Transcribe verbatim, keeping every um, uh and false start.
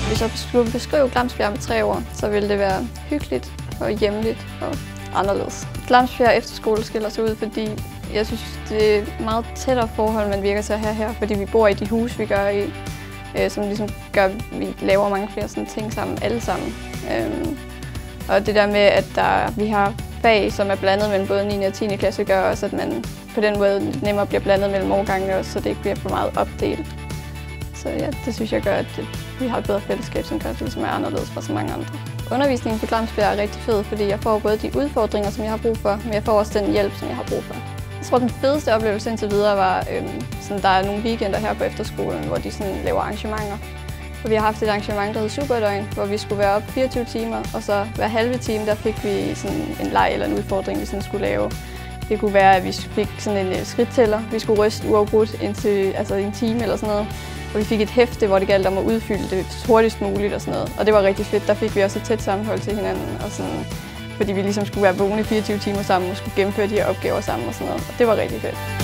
Hvis jeg skulle beskrive Glamsbjerg med tre ord, så ville det være hyggeligt og hjemligt og anderledes. Glamsbjerg Efterskole skiller sig ud, fordi jeg synes, det er et meget tættere forhold, man virker til at have her, fordi vi bor i de huse, vi gør i, øh, som ligesom gør, at vi laver mange flere sådan ting sammen, alle sammen. Øhm, og det der med, at der, vi har fag, som er blandet mellem både niende og tiende klasse, gør også, at man på den måde nemmere bliver blandet mellem årgangene også, så det ikke bliver for meget opdelt. Så ja, det synes jeg gør, at vi har et bedre fællesskab, som gør, at det ligesom er anderledes fra så mange andre. Undervisningen på Glamsbjerg er rigtig fed, fordi jeg får både de udfordringer, som jeg har brug for, men jeg får også den hjælp, som jeg har brug for. Jeg tror, den fedeste oplevelse indtil videre var, øhm, sådan, der er nogle weekender her på efterskolen, hvor de sådan, laver arrangementer. Og vi har haft et arrangement, der hed Superdøgn, hvor vi skulle være op fireogtyve timer, og så hver halve time, der fik vi sådan en leg eller en udfordring, vi sådan skulle lave. Det kunne være, at vi fik sådan en skridttæller, vi skulle ryste uafbrudt indtil altså en time eller sådan noget. Og vi fik et hæfte, hvor det galt om at udfylde det hurtigst muligt og sådan noget. Og det var rigtig fedt. Der fik vi også et tæt sammenhold til hinanden, og sådan, fordi vi ligesom skulle være vågne fireogtyve timer sammen og skulle gennemføre de her opgaver sammen og sådan noget. Og det var rigtig fedt.